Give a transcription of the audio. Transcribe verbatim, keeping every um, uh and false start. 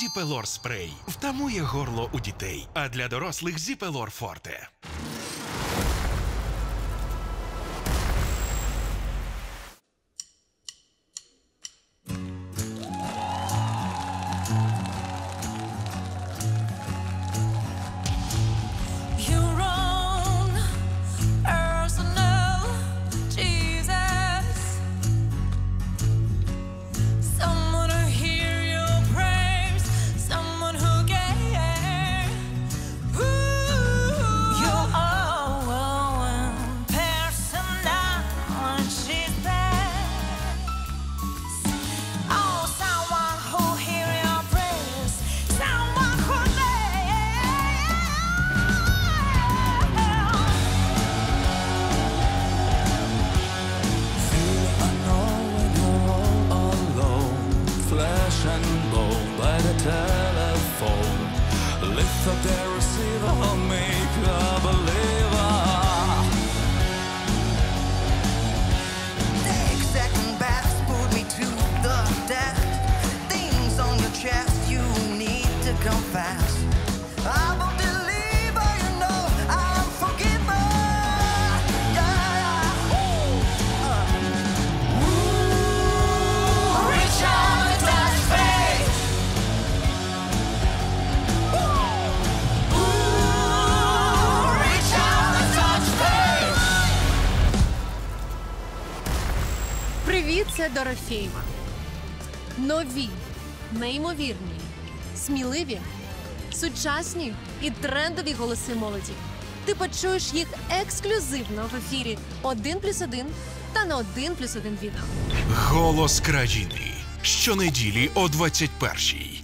Зіпелор спрей втамує горло у дітей, а для дорослих Зіпелор Форте. Telephone, lift up their receiver, I'll make a believer. Take second best, put me to the death. Things on your chest you need to confess. I won't deliver, you know I'm forgiven. Yeah. Ooh. Uh. Ooh. Reach out and touch faith. Привіт, це Дорофєєва. Нові, неймовірні, сміливі, сучасні і трендові голоси молоді. Ти почуєш їх ексклюзивно в ефірі один плюс один та на один плюс один відео. Голос країни. Щонеділі о двадцять першій.